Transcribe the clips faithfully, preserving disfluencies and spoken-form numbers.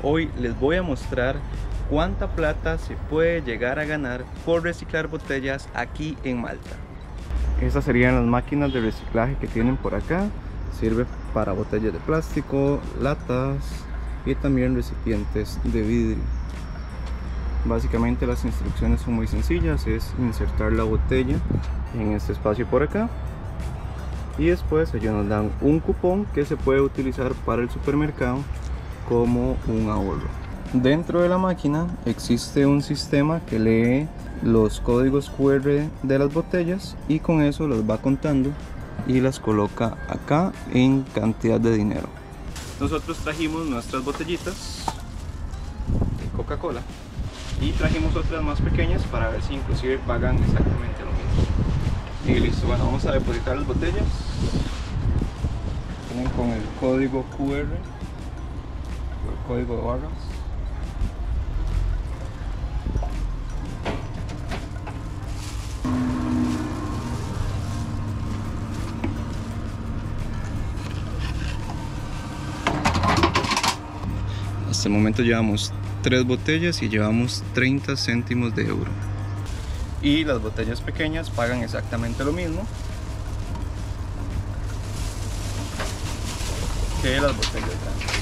Hoy les voy a mostrar cuánta plata se puede llegar a ganar por reciclar botellas aquí en Malta. Estas serían las máquinas de reciclaje que tienen por acá. Sirve para botellas de plástico, latas y también recipientes de vidrio. Básicamente las instrucciones son muy sencillas, es insertar la botella en este espacio por acá y después ellos nos dan un cupón que se puede utilizar para el supermercado como un ahorro. Dentro de la máquina existe un sistema que lee los códigos cu erre de las botellas y con eso los va contando y las coloca acá en cantidad de dinero. Nosotros trajimos nuestras botellitas de Coca-Cola y trajimos otras más pequeñas para ver si inclusive pagan exactamente lo mismo. Y listo, bueno, vamos a depositar las botellas. Vienen con el código cu erre, el código de barras. Hasta el momento llevamos tres botellas y llevamos treinta céntimos de euro. Y las botellas pequeñas pagan exactamente lo mismo que las botellas grandes.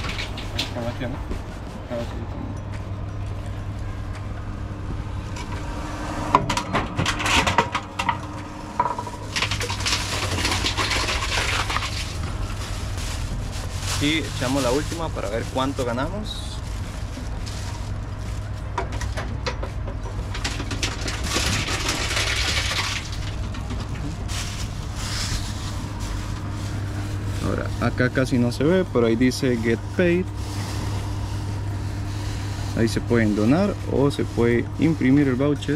Y echamos la última para ver cuánto ganamos. Ahora, acá casi no se ve, pero ahí dice Get Paid. Ahí se pueden donar o se puede imprimir el voucher.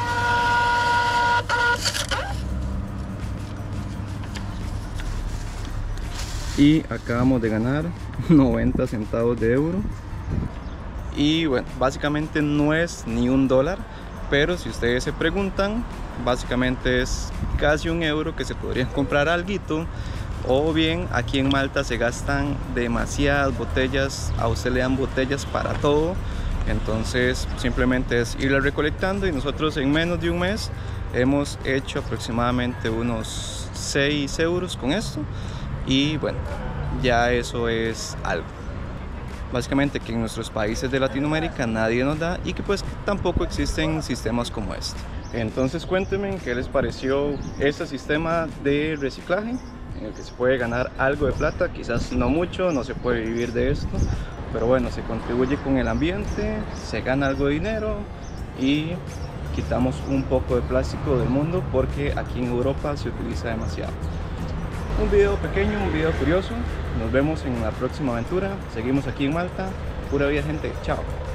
Y acabamos de ganar noventa centavos de euro. Y bueno, básicamente no es ni un dólar, pero si ustedes se preguntan, básicamente es casi un euro que se podría comprar alguito. O bien aquí en Malta se gastan demasiadas botellas, a usted le dan botellas para todo, entonces simplemente es irla recolectando y nosotros en menos de un mes hemos hecho aproximadamente unos seis euros con esto. Y bueno, ya eso es algo. Básicamente que en nuestros países de Latinoamérica nadie nos da y que pues tampoco existen sistemas como este. Entonces cuéntenme qué les pareció este sistema de reciclaje en el que se puede ganar algo de plata, quizás no mucho, no se puede vivir de esto, pero bueno, se contribuye con el ambiente, se gana algo de dinero y quitamos un poco de plástico del mundo porque aquí en Europa se utiliza demasiado. Un video pequeño, un video curioso. Nos vemos en la próxima aventura. Seguimos aquí en Malta. Pura vida, gente. Chao.